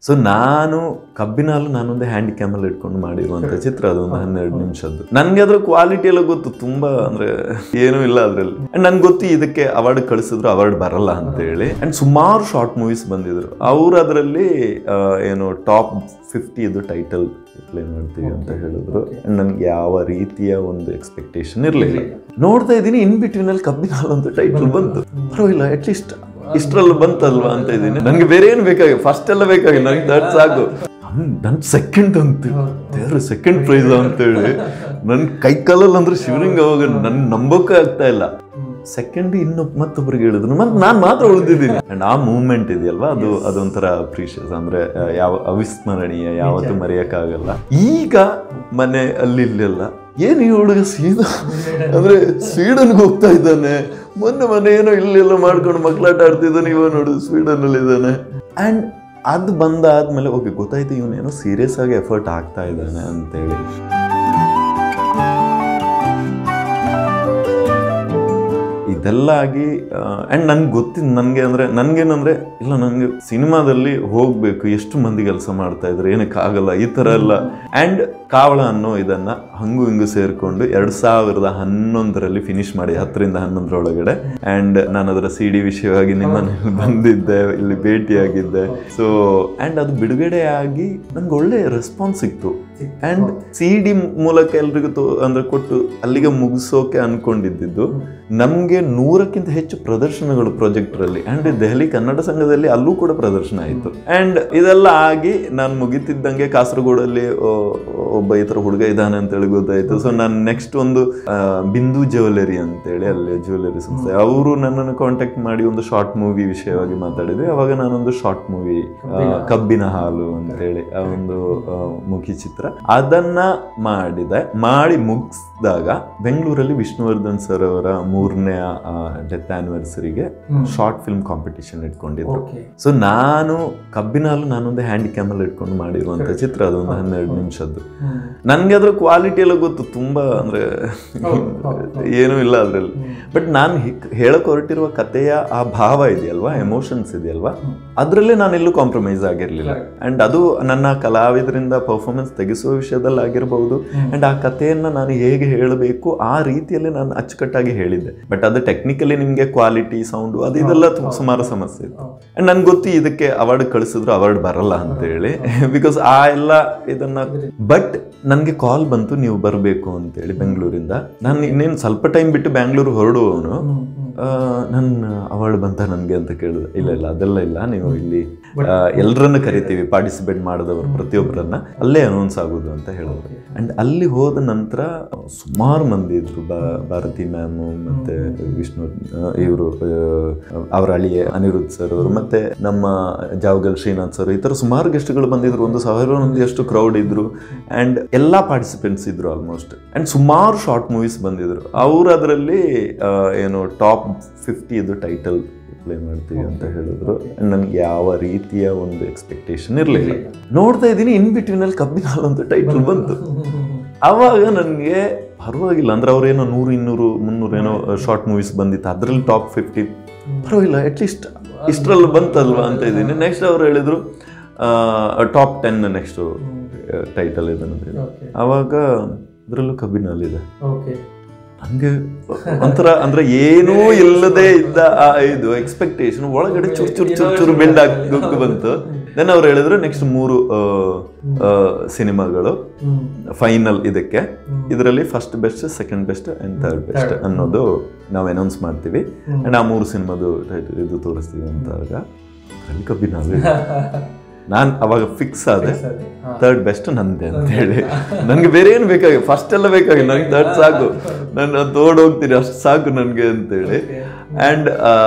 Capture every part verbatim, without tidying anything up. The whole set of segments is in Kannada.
ಸೊ ನಾನು ಕಬ್ಬಿನ ಹಾಲು ನಾನೊಂದು ಹ್ಯಾಂಡಿ ಕ್ಯಾಮಲ್ಲಿ ಇಟ್ಕೊಂಡು ಮಾಡಿರುವಂತ ಚಿತ್ರ, ಅದೊಂದು ಹನ್ನೆರಡು ನಿಮಿಷದ್ದು. ನನ್ಗೆ ಅದ್ರ ಕ್ವಾಲಿಟಿ ಎಲ್ಲ ಗೊತ್ತು, ತುಂಬಾ ಅಂದ್ರೆ ಏನೂ ಇಲ್ಲ ಅದ್ರಲ್ಲಿ. ಅಂಡ್ ನನ್ಗೆ ಗೊತ್ತು ಇದಕ್ಕೆ ಅವಾರ್ಡ್ ಕಳಿಸಿದ್ರು ಅವಾರ್ಡ್ ಬರಲ್ಲ ಅಂತ ಹೇಳಿ. ಅಂಡ್ ಸುಮಾರು ಶಾರ್ಟ್ ಮೂವೀಸ್ ಬಂದಿದ್ರು, ಅವ್ರು ಅದರಲ್ಲಿ ಏನು ಟಾಪ್ ಫಿಫ್ಟಿ ಇದು ಟೈಟಲ್ ಪ್ಲೇ ಮಾಡ್ತೀವಿ ಅಂತ ಹೇಳಿದ್ರು. ಅಂಡ್ ನನ್ಗೆ ಯಾವ ರೀತಿಯ ಒಂದು ಎಕ್ಸ್ಪೆಕ್ಟೇಷನ್ ಇರಲಿಲ್ಲ. ನೋಡ್ತಾ ಇದ್ದೀನಿ ಇನ್ ಬಿಟ್ವೀನ್ ಅಲ್ಲಿ ಕಬ್ಬಿನ ಹಾಲು ಅಂತ ಟೈಟಲ್ ಬಂತು. ಪರವಾಗಿಲ್ಲ, ಅಟ್ಲೀಸ್ಟ್ ಇಷ್ಟರಲ್ಲಿ ಬಂತಲ್ವಾ ಅಂತ ಇದ್ದೀನಿ. ನನ್ಗೆ ಬೇರೆ ಏನು ಬೇಕಾಗಿ, ಫಸ್ಟ್ ಎಲ್ಲ ಬೇಕಾಗಿ, ನನಗೆ ದಟ್ ಸಾಕು. ನನ್ ಸೆಕೆಂಡ್ ಅಂತ ದೇವ್ರ ಸೆಕೆಂಡ್ ಪ್ರೈಸ್ ಅಂತೇಳಿ ನನ್ ಕೈ ಕಾಲಲ್ಲಿ ಅಂದ್ರೆ ಶಿವರಿಂಗ್ ಅವಾಗ ನನ್ ನಂಬೋಕೆ ಆಗ್ತಾ ಇಲ್ಲ. ಸೆಕೆಂಡ್ ಇನ್ನು ಮತ್ತೊಬ್ಬರಿಗೆ ಹೇಳಿದ್ರು, ಮತ್ತೆ ನಾನ್ ಮಾತ್ರ ಉಳಿದಿದ್ದೀನಿ. ಅಂಡ್ ಆ ಮೂವ್ಮೆಂಟ್ ಇದೆಯಲ್ವಾ, ಅದು ಅದೊಂಥರ ಪ್ರೀಶಿಯಸ್, ಅಂದ್ರೆ ಯಾವ ಅವಿಸ್ಮರಣೀಯ, ಯಾವತ್ತೂ ಮರೆಯಕ್ಕಾಗಲ್ಲ. ಈಗ ಮನೆ ಅಲ್ಲಿ ಇಲ್ಲೆಲ್ಲ ಏನ್ ಈ ಹುಡುಗ ಸೀದಾ ಅಂದ್ರೆ ಸ್ವೀಡನ್ಗೆ ಹೋಗ್ತಾ ಇದ್ದಾನೆ, ಮೊನ್ನೆ ಮನೆ ಏನೋ ಇಲ್ಲೆಲ್ಲ ಮಾಡ್ಕೊಂಡು ಮಕ್ಕಳಾಟ ಆಡ್ತಿದ್ದಾನೆ, ಇವ ನೋಡು ಸ್ವೀಡನ್ ಅಲ್ಲಿ ಇದ್ದಾನೆ. ಅಂಡ್ ಅದು ಬಂದಾದ್ಮೇಲೆ ಓಕೆ ಗೊತ್ತಾಯ್ತು ಇವನೇನೋ ಸೀರಿಯಸ್ ಆಗಿ ಎಫರ್ಟ್ ಆಗ್ತಾ ಇದ್ದಾನೆ ಅಂತೇಳಿ. ಇದೆಲ್ಲ ಆಗಿ ಆ್ಯಂಡ್ ನನ್ಗೆ ಗೊತ್ತಿದ್ದು ನನಗೆ ಅಂದರೆ ನನಗೇನಂದರೆ ಇಲ್ಲ, ನನಗೆ ಸಿನಿಮಾದಲ್ಲಿ ಹೋಗಬೇಕು, ಎಷ್ಟು ಮಂದಿ ಕೆಲಸ ಮಾಡ್ತಾ ಇದ್ರು, ಏನಕ್ಕೆ ಆಗಲ್ಲ ಈ ಥರ ಎಲ್ಲ. ಆ್ಯಂಡ್ ಕಾವಳ ಅನ್ನೋ ಇದನ್ನು ಹಂಗು ಹಿಂಗು ಸೇರಿಕೊಂಡು ಎರಡು ಸಾವಿರದ ಹನ್ನೊಂದರಲ್ಲಿ ಫಿನಿಶ್ ಮಾಡಿ, ಹತ್ತರಿಂದ ಹನ್ನೊಂದರೊಳಗಡೆ. ಆ್ಯಂಡ್ ನಾನು ಅದರ ಸಿ ಡಿ ವಿಷಯವಾಗಿ ನಿಮ್ಮನೇಲಿ ಬಂದಿದ್ದೆ, ಇಲ್ಲಿ ಭೇಟಿಯಾಗಿದ್ದೆ. ಸೊ ಆ್ಯಂಡ್ ಅದು ಬಿಡುಗಡೆ ಆಗಿ ನಂಗೆ ಒಳ್ಳೆ ರೆಸ್ಪಾನ್ಸ್ ಸಿಕ್ತು. ಆ್ಯಂಡ್ ಸಿ ಡಿ ಮೂಲಕ ಎಲ್ರಿಗೂ ತೋ ಅಂದರೆ ಕೊಟ್ಟು ಅಲ್ಲಿಗೆ ಮುಗಿಸೋಕೆ ಅನ್ಕೊಂಡಿದ್ದು. ನಮಗೆ ನೂರಕ್ಕಿಂತ ಹೆಚ್ಚು ಪ್ರದರ್ಶನಗಳು ಪ್ರಾಜೆಕ್ಟ್ರಲ್ಲಿ, ಆ್ಯಂಡ್ ದೆಹಲಿ ಕನ್ನಡ ಸಂಘದಲ್ಲಿ ಅಲ್ಲೂ ಕೂಡ ಪ್ರದರ್ಶನ ಆಯಿತು. ಆ್ಯಂಡ್ ಇದೆಲ್ಲ ಆಗಿ ನಾನು ಮುಗಿತಿದ್ದಂಗೆ ಕಾಸರಗೋಡಲ್ಲಿ ಒಬ್ಬ ಈ ಥರ ಹುಡುಗ ಇದ್ದಾನೆ ಅಂತೇಳಿ ಗೊತ್ತಾಯಿತು. ಸೊ ನಾನು ನೆಕ್ಸ್ಟ್ ಒಂದು ಬಿಂದು ಜ್ಯುವೆಲರಿ ಅಂತೇಳಿ ಅಲ್ಲಿ ಜ್ಯುವೆಲರಿ ಸಂಸ್ಥೆ, ಅವರು ನನ್ನನ್ನು ಕಾಂಟ್ಯಾಕ್ಟ್ ಮಾಡಿ ಒಂದು ಶಾರ್ಟ್ ಮೂವಿ ವಿಷಯವಾಗಿ ಮಾತಾಡಿದ್ವಿ. ಅವಾಗ ನಾನೊಂದು ಶಾರ್ಟ್ ಮೂವಿ ಕಬ್ಬಿನ ಹಾಲು ಅಂತೇಳಿ ಆ ಒಂದು ಮುಖಿ ಚಿತ್ರ ಅದನ್ನ ಮಾಡಿದೆ. ಮಾಡಿ ಮುಗಿಸಿದಾಗ ಬೆಂಗಳೂರಲ್ಲಿ ವಿಷ್ಣುವರ್ಧನ್ ಸರ್ ಅವರ ಮೂರನೇ ಡೆತ್ ಆನಿವರ್ಸರಿಗೆ ಶಾರ್ಟ್ ಫಿಲ್ಮ್ ಕಾಂಪಿಟೇಷನ್ ಇಟ್ಕೊಂಡಿದ್ರು. ಸೊ ನಾನು ಕಬ್ಬಿನ ಹಾಲು ನಾನೊಂದು ಹ್ಯಾಂಡಿ ಕ್ಯಾಮಲ್ಲಿ ಇಟ್ಕೊಂಡು ಮಾಡಿರುವಂತ ಚಿತ್ರ, ಅದೊಂದು ಹನ್ನೆರಡು ನಿಮಿಷದ್ದು. ನನ್ಗೆ ಅದ್ರ ಕ್ವಾಲಿಟಿ ಎಲ್ಲ ಗೊತ್ತು, ತುಂಬಾ ಅಂದ್ರೆ ಏನೂ ಇಲ್ಲ ಅದ್ರಲ್ಲಿ. ಬಟ್ ನಾನು ಹೇಳಕ್ ಹೊರಟಿರುವ ಕಥೆಯ ಆ ಭಾವ ಇದೆಯಲ್ವಾ, ಎಮೋಷನ್ಸ್ ಇದೆಯಲ್ವಾ, ಅದರಲ್ಲೇ ನಾನೆಲ್ಲೂ ಕಾಂಪ್ರಮೈಸ್ ಆಗಿರ್ಲಿಲ್ಲ. ಅಂಡ್ ಅದು ನನ್ನ ಕಲಾವಿದರಿಂದ ಪರ್ಫಾರ್ಮೆನ್ಸ್ ತೆಗೆಸುವ ವಿಷಯದಲ್ಲಿ ಆಗಿರಬಹುದು. ಅಂಡ್ ಆ ಕಥೆಯನ್ನ ನಾನು ಹೇಗೆ ಹೇಳಬೇಕು ಆ ರೀತಿಯಲ್ಲಿ ನಾನು ಅಚ್ಚುಕಟ್ಟಾಗಿ ಹೇಳಿದ್ದೆ. ಬಟ್ ಅದು ಟೆಕ್ನಿಕಲಿ ನಿಮ್ಗೆ ಕ್ವಾಲಿಟಿ, ಸೌಂಡು ಅದು ಇದೆಲ್ಲ ಸುಮಾರು ಸಮಸ್ಯೆ ಇತ್ತು. ಅಂಡ್ ನನ್ಗೆ ಗೊತ್ತು ಇದಕ್ಕೆ ಅವಾರ್ಡ್ ಕಳಿಸಿದ್ರು ಅವಾರ್ಡ್ ಬರಲ್ಲ ಅಂತ ಹೇಳಿ, ಬಿಕಾಸ್ ಆ ಎಲ್ಲ ಇದನ್ನ. ಬಟ್ ನನ್ಗೆ ಕಾಲ್ ಬಂತು, ನೀವು ಬರಬೇಕು ಅಂತೇಳಿ ಬೆಂಗಳೂರಿಂದ. ನಾನು ಇನ್ನೇನು ಸ್ವಲ್ಪ ಟೈಮ್ ಬಿಟ್ಟು ಬ್ಯಾಂಗ್ಳೂರು ಹೊರಡುವವನು. ನನ್ನ ಅವಾರ್ಡ್ ಬಂತ ನನಗೆ ಅಂತ ಕೇಳಿದೆ. ಇಲ್ಲ ಇಲ್ಲ ಅದೆಲ್ಲ ಇಲ್ಲ, ನೀವು ಇಲ್ಲಿ ಎಲ್ಲರನ್ನ ಕರಿತೀವಿ, ಪಾರ್ಟಿಸಿಪೇಟ್ ಮಾಡಿದವರು ಪ್ರತಿಯೊಬ್ಬರನ್ನ, ಅಲ್ಲೇ ಅನೌನ್ಸ್ ಆಗೋದು ಅಂತ ಹೇಳಿದ್ರು. ಅಂಡ್ ಅಲ್ಲಿ ಹೋದ ನಂತರ ಸುಮಾರು ಮಂದಿ ಇದ್ರು, ಭಾರತಿ ಮ್ಯಾಮು ಮತ್ತೆ ವಿಷ್ಣು ಇವರು, ಅವರ ಅಳಿಯ ಅನಿರುದ್ಧ್ ಸರ್ ಅವರು, ಮತ್ತೆ ನಮ್ಮ ಜಾವಗಲ್ ಶ್ರೀನಾಥ್ ಸರ್, ಈ ತರ ಸುಮಾರು ಗೆಸ್ಟ್ಗಳು ಬಂದಿದ್ರು. ಒಂದು ಸಾವಿರ ಮಂದಿ ಅಷ್ಟು ಕ್ರೌಡ್ ಇದ್ರು. ಅಂಡ್ ಎಲ್ಲಾ ಪಾರ್ಟಿಸಿಪೆಂಟ್ಸ್ ಇದ್ರು ಆಲ್ಮೋಸ್ಟ್. ಅಂಡ್ ಸುಮಾರು ಶಾರ್ಟ್ ಮೂವೀಸ್ ಬಂದಿದ್ರು. ಅವ್ರು ಅದರಲ್ಲಿ ಏನು ಟಾಪ್ ಫಿಫ್ಟಿ ಇದು ಟೈಟಲ್ ಪ್ಲೇ ಮಾಡ್ತೀವಿ ಅಂತ ಹೇಳಿದ್ರು. ಅಂಡ್ ನನ್ಗೆ ಯಾವ ರೀತಿಯ ಒಂದು ಎಕ್ಸ್ಪೆಕ್ಟೇಷನ್ ಇರಲಿಲ್ಲ. ನೋಡ್ತಾ ಇದ್ದೀನಿ ಇನ್ ಬಿಟ್ವೀನ್ ಅಲ್ಲಿ ಕಬ್ಬಿನ ಹಾಲು ಅಂತ ಟೈಟಲ್ ಬಂತು. ಅವಾಗ ನನಗೆ ಪರವಾಗಿಲ್ಲ, ಅಂದ್ರೆ ಅವ್ರೇನೋ ನೂರು ಇನ್ನೂರು ಮುನ್ನೂರು ಏನೋ ಶಾರ್ಟ್ ಮೂವೀಸ್ ಬಂದಿತ್ತು, ಅದರಲ್ಲಿ ಟಾಪ್ ಫಿಫ್ಟಿ. ಪರವಾಗಿಲ್ಲ, ಅಟ್ಲೀಸ್ಟ್ ಇಷ್ಟರಲ್ಲಿ ಬಂತಲ್ವಾ ಅಂತ ಇದ್ದೀನಿ. ನೆಕ್ಸ್ಟ್ ಅವ್ರು ಹೇಳಿದ್ರು ಟಾಪ್ ಟೆನ್ ನೆಕ್ಸ್ಟ್ ಟೈಟಲ್ ಇದೆ ಅಂತ ಹೇಳಿ. ಅವಾಗ ಅದರಲ್ಲೂ ಕಬ್ಬಿನ ಹಾಲಿದೆ. ಹಂಗೆ ಒಂಥರ ಅಂದ್ರೆ ಏನೂ ಇಲ್ಲದೆ ಇದ್ದ ಆ ಇದು ಎಕ್ಸ್ಪೆಕ್ಟೇಷನ್ ಒಳಗಡೆ ಚೂರು ಚೂರು ಚೂರು ಚೂರು ಬೆಂಡ್ ಆಗಿ ಬಂತು. ದೆನ್ ಅವ್ರು ಹೇಳಿದ್ರು ನೆಕ್ಸ್ಟ್ ಮೂರು ಸಿನಿಮಾಗಳು ಫೈನಲ್ ಇದಕ್ಕೆ, ಇದರಲ್ಲಿ first best, second best and third best ಅನ್ನೋದು ನಾವು ಅನೌನ್ಸ್ ಮಾಡ್ತೀವಿ. ಅಂಡ್ ಆ ಮೂರು ಸಿನಿಮಾದು ಟೈಟಲ್ ಇದು ತೋರಿಸ್ತೀವಿ ಅಂತಾಗ ಅಲ್ಲಿ ಕಬ್ಬಿನ ಹಾಲು. ನಾನು ಅವಾಗ ಫಿಕ್ಸ್ ಆದೆ, ಥರ್ಡ್ ಬೆಸ್ಟ್ ನಂದೆ ಅಂತ ಹೇಳಿ. ನನ್ಗೆ ಬೇರೆ ಏನು ಬೇಕಾಗಿ, ಫಸ್ಟ್ ಎಲ್ಲ ಬೇಕಾಗಿ, ನನಗೆ ಥರ್ಡ್ ಸಾಕು, ನಾನು ತೋಡ್ ಹೋಗ್ತೀನಿ ಅಷ್ಟು ಸಾಕು ನನಗೆ ಅಂತೇಳಿ. ಆ್ಯಂಡ್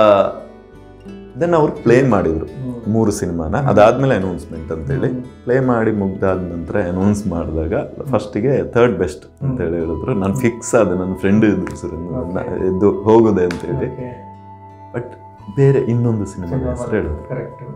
ದೆನ್ ಅವ್ರು ಪ್ಲೇ ಮಾಡಿದ್ರು ಮೂರು ಸಿನಿಮಾನ. ಅದಾದ್ಮೇಲೆ ಅನೌನ್ಸ್ಮೆಂಟ್ ಅಂತೇಳಿ ಪ್ಲೇ ಮಾಡಿ ಮುಗ್ದಾದ ನಂತರ ಅನೌನ್ಸ್ ಮಾಡಿದಾಗ ಫಸ್ಟಿಗೆ ಥರ್ಡ್ ಬೆಸ್ಟ್ ಅಂತೇಳಿ ಹೇಳಿದ್ರು. ನಾನು ಫಿಕ್ಸ್ ಆದೆ, ನನ್ನ ಫ್ರೆಂಡ್ ಇದ್ರು ಸರ್ ಎದ್ದು ಹೋಗೋದೆ ಅಂತೇಳಿ. ಬಟ್ ಬೇರೆ ಇನ್ನೊಂದು ಸಿನಿಮಾದ ಹೆಸರು ಹೇಳಿದ್ರು.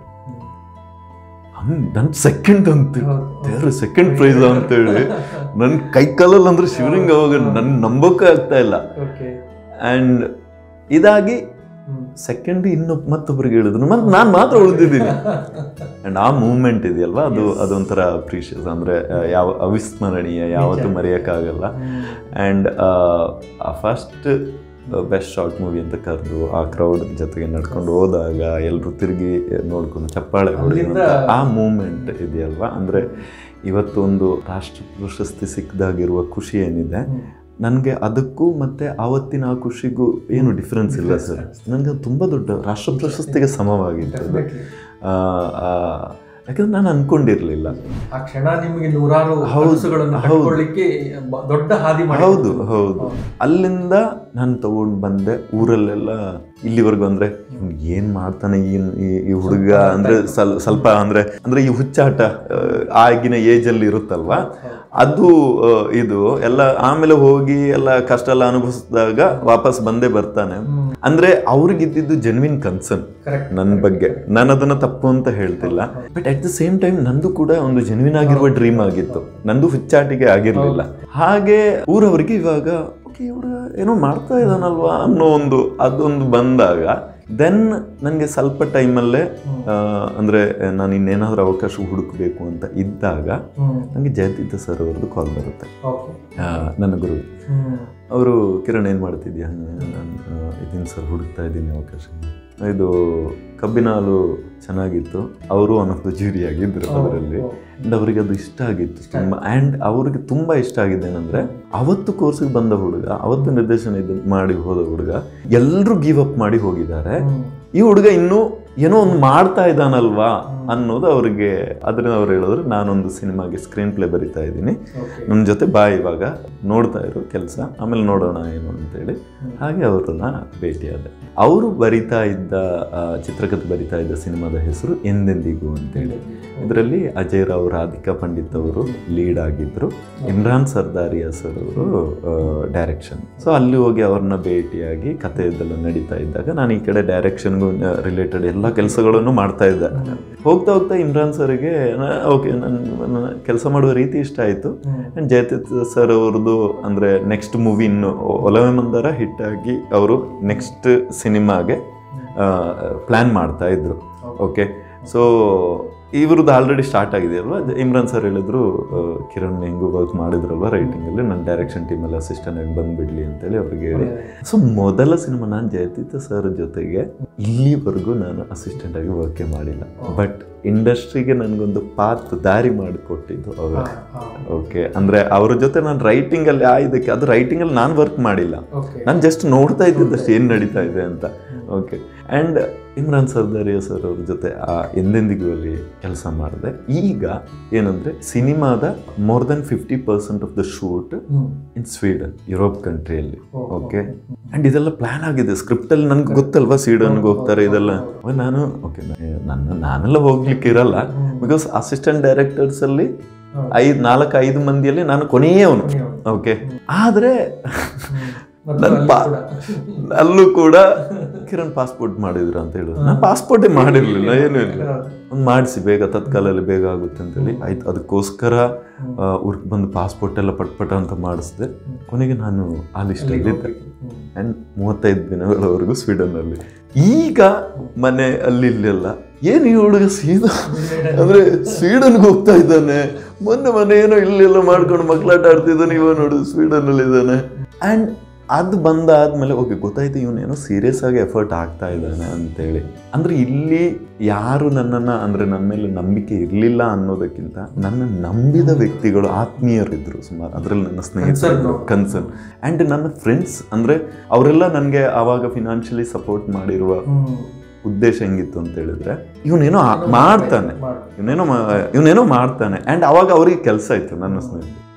ನನ್ ಸೆಕೆಂಡ್ ಅಂತ ದೇವ್ರ ಸೆಕೆಂಡ್ ಪ್ರೈಸ್ ಅಂತೇಳಿ ನನ್ ಕೈ ಕಾಲಲ್ಲಿ ಅಂದ್ರೆ ಶಿವರಿಂಗ್ ಅವಾಗ ನನ್ ನಂಬೋಕೆ ಆಗ್ತಾ ಇಲ್ಲ. ಅಂಡ್ ಇದಾಗಿ ಸೆಕೆಂಡ್ ಇನ್ನು ಮತ್ತೊಬ್ಬರಿಗೆ ಹೇಳಿದ್ರು ಮತ್ತೆ ನಾನು ಮಾತ್ರ ಉಳಿದಿದ್ದೀನಿ. ಆ್ಯಂಡ್ ಆ ಮೂಮೆಂಟ್ ಇದೆಯಲ್ವಾ ಅದು ಅದೊಂಥರ ಪ್ರೀಷಿಯಸ್, ಅಂದರೆ ಯಾವ ಅವಿಸ್ಮರಣೀಯ, ಯಾವತ್ತೂ ಮರೆಯೋಕ್ಕಾಗಲ್ಲ. ಆ್ಯಂಡ್ ಆ ಫಸ್ಟ್ ಬೆಸ್ಟ್ ಶಾರ್ಟ್ ಮೂವಿ ಅಂತ ಕರೆದು ಆ ಕ್ರೌಡ್ ಜೊತೆಗೆ ನಡ್ಕೊಂಡು ಹೋದಾಗ ಎಲ್ಲರೂ ತಿರುಗಿ ನೋಡ್ಕೊಂಡು ಚಪ್ಪಾಳೆ ಹೊಡೆದ ಆ ಮೂಮೆಂಟ್ ಇದೆಯಲ್ವಾ, ಅಂದರೆ ಇವತ್ತೊಂದು ರಾಷ್ಟ್ರ ಪ್ರಶಸ್ತಿ ಸಿಕ್ಕದಾಗಿರುವ ಖುಷಿ ಏನಿದೆ ನನಗೆ, ಅದಕ್ಕೂ ಮತ್ತು ಆವತ್ತಿನ ಆ ಖುಷಿಗೂ ಏನು ಡಿಫ್ರೆನ್ಸ್ ಇಲ್ಲ ಸರ್. ನನಗೆ ತುಂಬ ದೊಡ್ಡ ರಾಷ್ಟ್ರ ಪ್ರಶಸ್ತಿಗೆ ಸಮವಾಗಿತ್ತು ಅದು. ಯಾಕಂದ್ರೆ ನಾನು ಅನ್ಕೊಂಡಿರ್ಲಿಲ್ಲ ಆ ಕ್ಷಣ ನಿಮಗೆ ನೂರಾರು ಕಟ್ಕೊಳ್ಳಿಕ್ಕೆ ದೊಡ್ಡ ಹಾದಿ ಮಾಡಿ. ಹೌದು ಹೌದು. ಅಲ್ಲಿಂದ ನಾನು ತಗೊಂಡು ಬಂದೆ ಊರಲ್ಲೆಲ್ಲ ಇಲ್ಲಿವರೆಗೂ. ಅಂದ್ರೆ ಏನ್ ಮಾಡ್ತಾನೆ ಈ ಈ ಹುಡುಗ ಅಂದ್ರೆ ಸ್ವಲ್ ಸ್ವಲ್ಪ ಅಂದ್ರೆ ಅಂದ್ರೆ ಈ ಹುಚ್ಚಾಟ ಆಗಿನ ಏಜ್ ಅಲ್ಲಿ ಇರುತ್ತಲ್ವಾ, ಅದು ಇದು ಎಲ್ಲ ಆಮೇಲೆ ಹೋಗಿ ಎಲ್ಲ ಕಷ್ಟ ಎಲ್ಲ ಅನುಭವಿಸಿದಾಗ ವಾಪಸ್ ಬಂದೇ ಬರ್ತಾನೆ. ಅಂದ್ರೆ ಅವ್ರಿಗಿದ್ದು ಜೆನ್ವಿನ್ ಕನ್ಸರ್ನ್ ನನ್ನ ಬಗ್ಗೆ. ನಾನು ಅದನ್ನ ತಪ್ಪು ಅಂತ ಹೇಳ್ತಿಲ್ಲ, but at the same time ನಂದು ಕೂಡ ಒಂದು ಜೆನ್ವಿನ್ ಆಗಿರುವ ಡ್ರೀಮ್ ಆಗಿತ್ತು, ನಂದು ಹುಚ್ಚಾಟಿಗೆ ಆಗಿರ್ಲಿಲ್ಲ. ಹಾಗೆ ಊರವರಿಗೆ ಇವಾಗ ಓಕೆ ಇವ್ರ ಏನೋ ಮಾಡ್ತಾ ಇದ್ದಾನಲ್ವಾ ಅನ್ನೋ ಒಂದು ಅದೊಂದು ಬಂದಾಗ ದೆನ್ ನನಗೆ ಸ್ವಲ್ಪ ಟೈಮಲ್ಲೇ ಅಂದರೆ ನಾನು ಇನ್ನೇನಾದ್ರೂ ಅವಕಾಶ ಹುಡುಕಬೇಕು ಅಂತ ಇದ್ದಾಗ ನನಗೆ ಜಯತೀರ್ಥ ಸರ್ ಅವ್ರದ್ದು ಕಾಲ್ ಬರುತ್ತೆ, ನನ್ನ ಗುರು. ಅವರು ಕಿರಣ್ ಏನು ಮಾಡ್ತಿದ್ಯಾ, ನಾನು ಇದೀನಿ ಸರ್, ಹುಡುಕ್ತಾ ಇದ್ದೀನಿ ಅವಕಾಶ. ಇದು ಕಬ್ಬಿನ ಹಾಲು ಚೆನ್ನಾಗಿತ್ತು, ಅವರು ಒನ್ ಆಫ್ ದ ಜೂರಿ ಆಗಿದ್ರು ಅದರಲ್ಲಿ. ಆ್ಯಂಡ್ ಅವರಿಗೆ ಅದು ಇಷ್ಟ ಆಗಿತ್ತು ತುಂಬ. ಆ್ಯಂಡ್ ಅವ್ರಿಗೆ ತುಂಬ ಇಷ್ಟ ಆಗಿದ್ದೇನೆಂದರೆ ಅವತ್ತು ಕೋರ್ಸಿಗೆ ಬಂದ ಹುಡುಗ, ಅವತ್ತು ನಿರ್ದೇಶನ ಇದು ಮಾಡಿ ಹೋದ ಹುಡುಗ ಎಲ್ಲರೂ ಗಿವ್ ಅಪ್ ಮಾಡಿ ಹೋಗಿದ್ದಾರೆ, ಈ ಹುಡುಗ ಇನ್ನೂ ಏನೋ ಒಂದು ಮಾಡ್ತಾ ಇದ್ದಾನಲ್ವಾ ಅನ್ನೋದು ಅವ್ರಿಗೆ. ಅದರಿಂದ ಅವ್ರು ಹೇಳಿದ್ರು ನಾನೊಂದು ಸಿನಿಮಾಗೆ ಸ್ಕ್ರೀನ್ ಪ್ಲೇ ಬರಿತಾ ಇದ್ದೀನಿ, ನನ್ನ ಜೊತೆ ಬಾ ಇವಾಗ ನೋಡ್ತಾ ಇರೋ ಕೆಲಸ, ಆಮೇಲೆ ನೋಡೋಣ ಏನು ಅಂತೇಳಿ. ಹಾಗೆ ಅವ್ರನ್ನ ಭೇಟಿಯಾದೆ. ಅವರು ಬರಿತಾ ಇದ್ದ ಚಿತ್ರಕಥೆ ಬರಿತಾ ಇದ್ದ ಸಿನಿಮಾದ ಹೆಸರು ಎಂದೆಂದಿಗೂ ಅಂತೇಳಿ. ಇದರಲ್ಲಿ ಅಜಯ್ ರಾವ್, ರಾಧಿಕಾ ಪಂಡಿತ್ ಅವರು ಲೀಡ್ ಆಗಿದ್ರು, ಇಮ್ರಾನ್ ಸರ್ದಾರಿಯಾ ಸರ್ ಅವರು ಡೈರೆಕ್ಷನ್. ಸೊ ಅಲ್ಲಿ ಹೋಗಿ ಅವ್ರನ್ನ ಭೇಟಿಯಾಗಿ ಕಥೆ ಇದೆಲ್ಲ ನಡೀತಾ ಇದ್ದಾಗ ನಾನು ಈ ಕಡೆ ಡೈರೆಕ್ಷನ್ಗೂ ರಿಲೇಟೆಡ್ ಎಲ್ಲ ಕೆಲಸಗಳನ್ನು ಮಾಡ್ತಾ ಇದ್ದೆ. ಹೋಗ್ತಾ ಹೋಗ್ತಾ ಇಮ್ರಾನ್ ಸರ್ಗೆ ಓಕೆ ನನ್ನ ಕೆಲಸ ಮಾಡುವ ರೀತಿ ಇಷ್ಟ ಆಯಿತು. ಆ್ಯಂಡ್ ಜಯತೀರ್ಥ ಸರ್ ಅವ್ರದ್ದು ಅಂದರೆ ನೆಕ್ಸ್ಟ್ ಮೂವಿ ಇನ್ನು ಒಲವೆ ಮಂದಾರ ಹಿಟ್ ಆಗಿ ಅವರು ನೆಕ್ಸ್ಟ್ ಸಿನಿಮಾಗೆ ಪ್ಲ್ಯಾನ್ ಮಾಡ್ತಾ ಇದ್ರು. ಓಕೆ, ಸೊ ಇವ್ರದ್ದು ಆಲ್ರೆಡಿ ಸ್ಟಾರ್ಟ್ ಆಗಿದೆಯಲ್ವ. ಇಮ್ರಾನ್ ಸರ್ ಹೇಳಿದ್ರು ಕಿರಣ್ ಹೆಂಗೂ ವರ್ಕ್ ಮಾಡಿದ್ರಲ್ವ ರೈಟಿಂಗಲ್ಲಿ, ನನ್ನ ಡೈರೆಕ್ಷನ್ ಟೀಮಲ್ಲಿ ಅಸಿಸ್ಟೆಂಟ್ ಆಗಿ ಬಂದುಬಿಡ್ಲಿ ಅಂತೇಳಿ ಅವ್ರಿಗೆ ಹೇಳಿ. ಸೊ ಮೊದಲ ಸಿನಿಮಾ ನಾನು ಜಯತೀರ್ಥ ಸರ್ ಜೊತೆಗೆ ಇಲ್ಲಿವರೆಗೂ ನಾನು ಅಸಿಸ್ಟೆಂಟ್ ಆಗಿ ವರ್ಕೇ ಮಾಡಿಲ್ಲ, ಬಟ್ ಇಂಡಸ್ಟ್ರಿಗೆ ನನಗೊಂದು ಪಾತ್ ದಾರಿ ಮಾಡಿಕೊಟ್ಟಿದ್ದು ಅವರು. ಓಕೆ, ಅಂದರೆ ಅವ್ರ ಜೊತೆ ನಾನು ರೈಟಿಂಗಲ್ಲಿ ಆ ಇದಕ್ಕೆ ಅದು ರೈಟಿಂಗಲ್ಲಿ ನಾನು ವರ್ಕ್ ಮಾಡಿಲ್ಲ, ನಾನು ಜಸ್ಟ್ ನೋಡ್ತಾ ಇದ್ದಿದ್ದಷ್ಟು ಏನು ನಡೀತಾ ಇದೆ ಅಂತ. Okay, and Imran Sardaria sir ಅವ್ರ ಜೊತೆ ಆ ಎಂದೆಂದಿಗೂ ಅಲ್ಲಿ ಕೆಲಸ ಮಾಡಿದೆ. ಈಗ ಏನಂದರೆ ಸಿನಿಮಾದ more than fifty percent of the shoot in Sweden, Europe ಕಂಟ್ರಿಯಲ್ಲಿ. ಓಕೆ, ಆ್ಯಂಡ್ ಇದೆಲ್ಲ ಪ್ಲ್ಯಾನ್ ಆಗಿದೆ ಸ್ಕ್ರಿಪ್ಟಲ್ಲಿ. ನನಗೆ ಗೊತ್ತಲ್ವಾ ಸ್ವೀಡನ್ಗೆ ಹೋಗ್ತಾರೆ ಇದೆಲ್ಲ. ನಾನು ಓಕೆ ನನ್ನ ನಾನೆಲ್ಲ ಹೋಗ್ಲಿಕ್ಕೆ ಇರಲ್ಲ, ಬಿಕಾಸ್ ಅಸಿಸ್ಟೆಂಟ್ ಡೈರೆಕ್ಟರ್ಸಲ್ಲಿ ಐದು ನಾಲ್ಕು ಐದು ಮಂದಿಯಲ್ಲಿ ನಾನು ಕೊನೆಯವನು. ಓಕೆ, ಆದರೆ ನನ್ನ ಪಾ ಅಲ್ಲೂ ಕೂಡ ಕಿರಣ್ ಪಾಸ್ಪೋರ್ಟ್ ಮಾಡಿದ್ರು ಅಂತ ಹೇಳಿದ್ರು. ನಾನು ಪಾಸ್ಪೋರ್ಟೇ ಮಾಡಿರಲಿಲ್ಲ, ಏನೂ ಇಲ್ಲ. ಒಂದು ಮಾಡಿಸಿ ಬೇಗ ತತ್ಕಾಲಲ್ಲಿ ಬೇಗ ಆಗುತ್ತೆ ಅಂತೇಳಿ ಆಯ್ತು. ಅದಕ್ಕೋಸ್ಕರ ಊರಿಗೆ ಬಂದು ಪಾಸ್ಪೋರ್ಟ್ ಎಲ್ಲ ಪಟ್ಪಟ ಅಂತ ಮಾಡಿಸಿದೆ. ಕೊನೆಗೆ ನಾನು ಆ ಲಿಸ್ಟಲ್ಲಿದ್ದೆ. ಆ್ಯಂಡ್ ಮೂವತ್ತೈದು ದಿನಗಳವರೆಗೂ ಸ್ವೀಡನ್ನಲ್ಲಿ. ಈಗ ಮನೆ ಅಲ್ಲಿ ಇಲ್ಲೆಲ್ಲ ಏನು ಈ ಹುಡುಗ ಸೀದಾ ಅಂದರೆ ಸ್ವೀಡನ್ಗೆ ಹೋಗ್ತಾ ಇದ್ದಾನೆ, ಮೊನ್ನೆ ಮನೆ ಏನೋ ಇಲ್ಲೆಲ್ಲ ಮಾಡ್ಕೊಂಡು ಮಕ್ಕಳಾಟ ಆಡ್ತಿದ್ದಾನೆ, ಇವ ನೋಡು ಸ್ವೀಡನ್ನಲ್ಲಿ ಇದ್ದಾನೆ. ಆ್ಯಂಡ್ ಅದು ಬಂದಾದ್ಮೇಲೆ ಓಕೆ ಗೊತ್ತಾಯ್ತು ಇವನೇನೋ ಸೀರಿಯಸ್ ಆಗಿ ಎಫರ್ಟ್ ಆಗ್ತಾ ಇದ್ದಾನೆ ಅಂತೇಳಿ. ಅಂದರೆ ಇಲ್ಲಿ ಯಾರು ನನ್ನನ್ನು ಅಂದರೆ ನನ್ನ ಮೇಲೆ ನಂಬಿಕೆ ಇರಲಿಲ್ಲ ಅನ್ನೋದಕ್ಕಿಂತ ನನ್ನ ನಂಬಿದ ವ್ಯಕ್ತಿಗಳು, ಆತ್ಮೀಯರಿದ್ದರು ಸುಮಾರು. ಅದರಲ್ಲಿ ನನ್ನ ಸ್ನೇಹಿತರು, ಕನ್ಸರ್ನ್ ಆ್ಯಂಡ್ ನನ್ನ ಫ್ರೆಂಡ್ಸ್. ಅಂದರೆ ಅವರೆಲ್ಲ ನನಗೆ ಆವಾಗ ಫಿನಾನ್ಷಿಯಲಿ ಸಪೋರ್ಟ್ ಮಾಡಿರುವ ಉದ್ದೇಶ ಹೆಂಗಿತ್ತು ಅಂತ ಹೇಳಿದ್ರೆ ಇವನೇನೋ ಮಾಡ್ತಾನೆ ಇವನೇನೋ ಇವನೇನೋ ಮಾಡ್ತಾನೆ ಆ್ಯಂಡ್ ಅವಾಗ ಅವ್ರಿಗೆ ಕೆಲಸ ಇತ್ತು ನನ್ನ ಸ್ನೇಹಿತರು.